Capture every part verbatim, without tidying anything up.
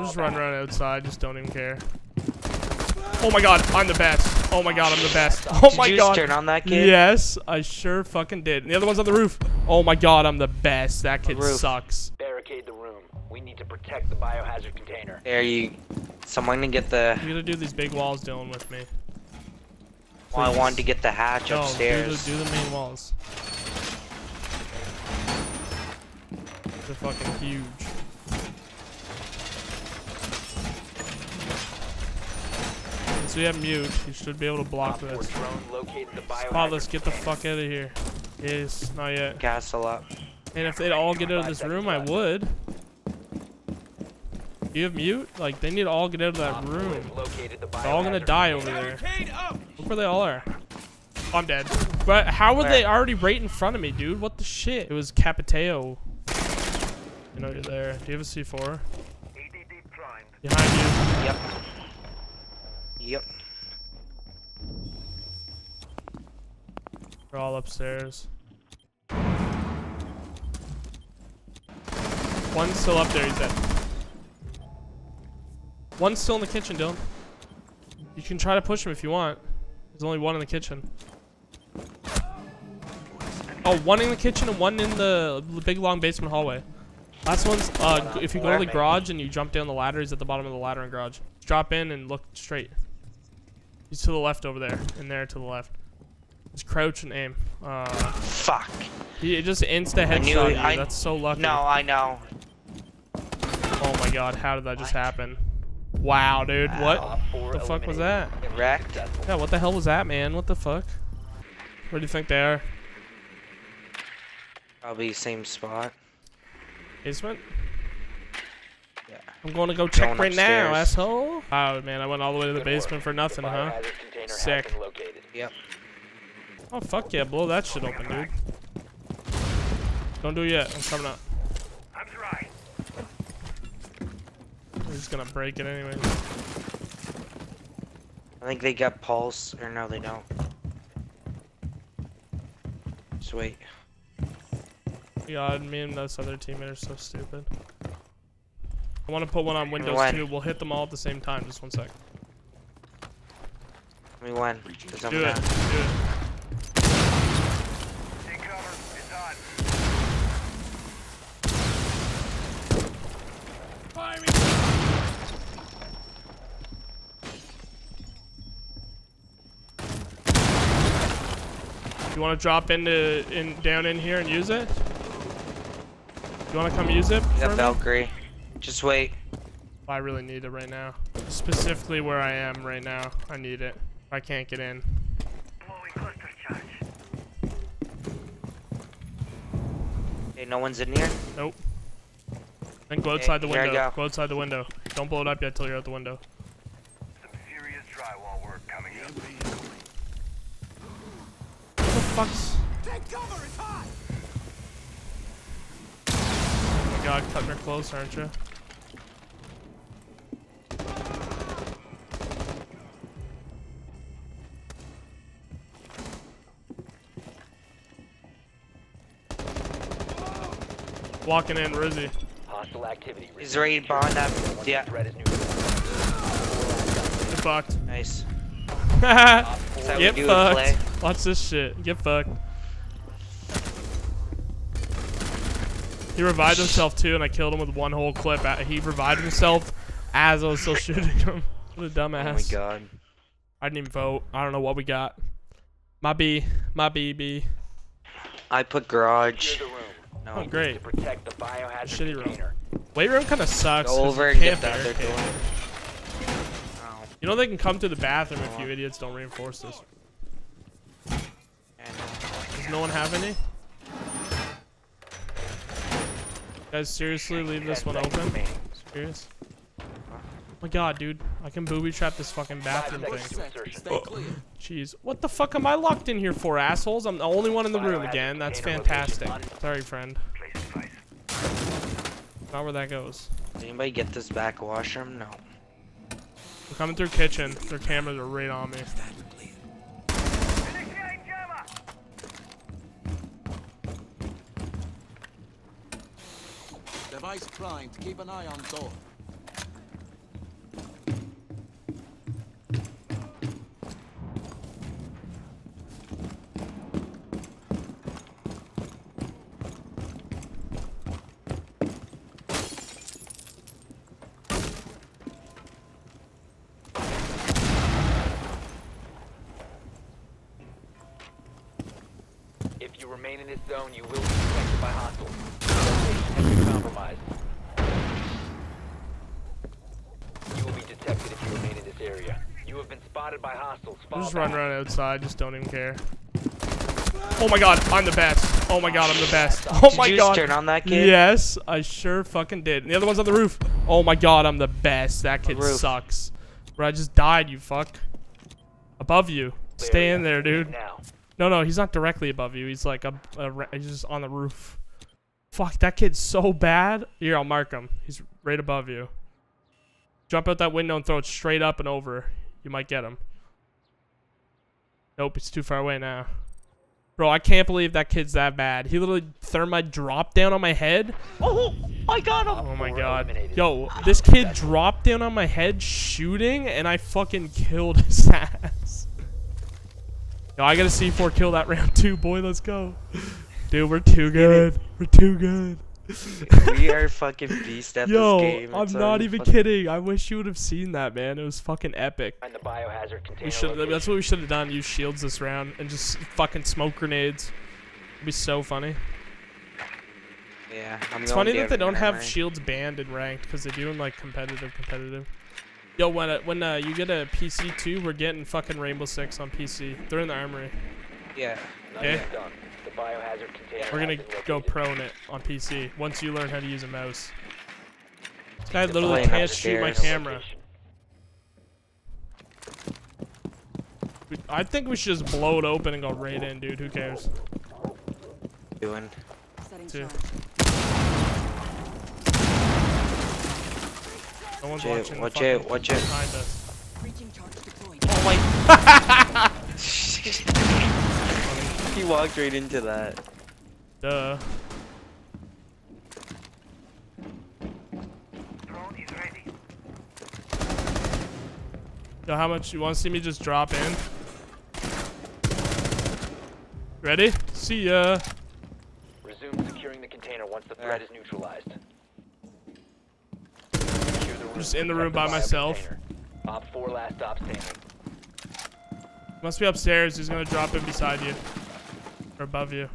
just run around outside. Just don't even care. Oh my god, I'm the best. Oh my god, I'm the best. Oh my Did you god. turn on that kid? Yes, I sure fucking did. And the other one's on the roof. Oh my god, I'm the best. That kid Roof. sucks. Barricade the room. We need to protect the biohazard container. There you. Someone to get the. You gotta do these big walls dealing with me. Well, I wanted to get the hatch No, upstairs. Do the, do the main walls. They're fucking huge. So you have mute. You should be able to block Op four this. drone located the biohazard Spotless, get the container. fuck out of here. Yes, not yet. Castle up. And if they'd all get out of this room, I would. You have mute? Like, they need to all get out of that Op four room. has located the They're all gonna biohazard die over container. there. Look where they all are. I'm dead. But how were they already right in front of me, dude? What the shit? It was Capiteo. You know you're there. Do you have a C four? Behind you. Yep. Yep. They're all upstairs. One's still up there, he's dead. One's still in the kitchen, Dylan. You can try to push him if you want. There's only one in the kitchen. Oh, one in the kitchen and one in the big long basement hallway. Last one's, uh, if you go to the garage and you jump down the ladder, he's at the bottom of the ladder in garage. Drop in and look straight. He's to the left over there, and there to the left. Just crouch and aim. Uh, Fuck. he just insta I knew headshot it- you. I- That's so lucky. No, I know. Oh my god, how did that just happen? Wow, dude, what Op four the fuck was that? eliminated. Wrecked. Yeah, what the hell was that, man? What the fuck? Where do you think they are? Probably same spot. Basement? Yeah. I'm going to go check Going right now, upstairs. asshole. Oh man, I went all the way to the Good basement work. for nothing, The huh? biohazard container has Sick. been located. Yep. Oh fuck yeah, blow that shit open, dude. Don't do it yet, I'm coming up. We're just gonna break it anyway. I think they got pulse, or no, they don't. Sweet. God, me and this other teammate are so stupid. I want to put one on Windows When? too. We'll hit them all at the same time. Just one sec. We won. Cause I'm Do it. not. Do it. You want to drop into in down in here and use it? You want to come use it? We for got me? Valkyrie. Just wait. I really need it right now. Specifically where I am right now. I need it. I can't get in. Hey, no one's in here? Nope. Then go outside the here I window. go. Go outside the window. Don't blow it up yet till you're out the window. Some serious drywall work coming up. What the fuck's... Take cover, it's hot! Oh my god, cutting her close, aren't you? Walking in, where is he? Hostile activity. He's right behind that. Yeah. Threat is neutralized. Get fucked. Nice. Op four Is that Get what we do with play? fucked. Watch this shit. Get fucked. He revived himself too, and I killed him with one whole clip. Uh, He revived himself as I was still shooting him. What a dumbass. Oh my god. I didn't even vote. I don't know what we got. My B. My B B. I put garage. Secure the room. No. Oh, great. To protect the biohazard Shitty room. container. Weight room kind of sucks. Go 'cause over you and can't get the other barricade door. it. Oh. You know they can come to the bathroom if you idiots don't reinforce this. And, Does no one have any? Guys, seriously, leave this one open? Serious? Oh my god, dude. I can booby trap this fucking bathroom Five thing. seconds to insertion. Stay clear. Jeez. What the fuck am I locked in here for, assholes? I'm the only one in the room again. That's fantastic. Sorry, friend. Not where that goes. Did anybody get this back washroom? No. We're coming through kitchen. Their cameras are right on me. Initiate jammer! Device primed. Keep an eye on door. in this zone, you will be detected by hostiles. Location has been compromised. You will be detected if you remain in this area. You have been spotted by hostiles. Fall Just run back. around outside. Just don't even care. Oh my god, I'm the best. Oh my god, I'm the best. Oh Did my you god. just turn on that kid? Yes, I sure fucking did. And the other one's on the roof. Oh my god, I'm the best. That kid Roof. sucks. Bro, I just died, you fuck. Above you. Stay in there, dude. Now. No, no, he's not directly above you. He's like a, a ra- he's just on the roof. Fuck, that kid's so bad. Here, I'll mark him. He's right above you. Jump out that window and throw it straight up and over. You might get him. Nope, he's too far away now. Bro, I can't believe that kid's that bad. He literally thermite dropped down on my head. Oh, I got him. Oh my Four god. eliminated. Yo, this kid dropped down on my head shooting, and I fucking killed his ass. Yo, I gotta C four kill that round too, boy. Let's go. Dude, we're too good. We're too good. We are fucking beast at Yo, this game. I'm It's not un- even fucking- kidding. I wish you would have seen that, man. It was fucking epic. Find the biohazard container. We should. location. That's what we should have done. Use shields this round and just fucking smoke grenades. It'd be so funny. Yeah, I'm It's going funny that they Gavin don't have Murray. shields banned in ranked because they do in like competitive, competitive. Yo, when uh, when uh, you get a P C too, we're getting fucking Rainbow Six on P C. They're in the armory. Yeah. Not Okay. yet done. The biohazard container We're gonna has been go located. prone it on P C once you learn how to use a mouse. This guy They're literally playing can't shoot my upstairs. camera. We- I think we should just blow it open and go right in, dude. Who cares? Doing. Setting Two. charge. No one's Watch out, watching. the watch fucking out, watch out. Behind us. Breaching charge deployed. Oh my. He walked right into that. Duh. Drone is ready. Yo, how much you want to see me just drop in? Ready? See ya. Resume securing the container once the threat is neutralized. Secure the room. Just in the Protect room by bio myself. container. Op four last stop standing. Must be upstairs. He's gonna drop in beside you. Or above you.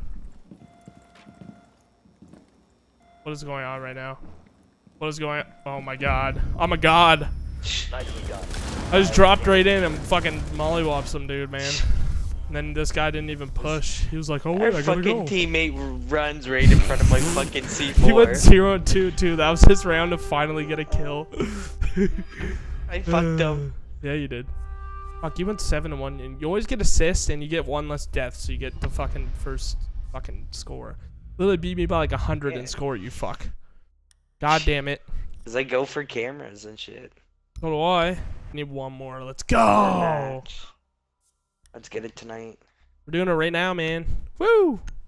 What is going on right now? What is going on? Oh my god. I'm a god. Nicely done. I just dropped right in and fucking mollywopped some dude, man. And then this guy didn't even push. He was like, oh Our wait, I gotta fucking go. teammate runs right in front of my fucking C four. He went zero two two. That was his round to finally get a kill. I fucked up. Yeah, you did. Fuck, you went seven to one, and you always get assists, and you get one less death, so you get the fucking first fucking score. Literally beat me by like a hundred Yeah. in score. You fuck. God damn it. Cause I go for cameras and shit. So do I. Need one more. Let's One go. match. Let's get it tonight. We're doing it right now, man. Woo.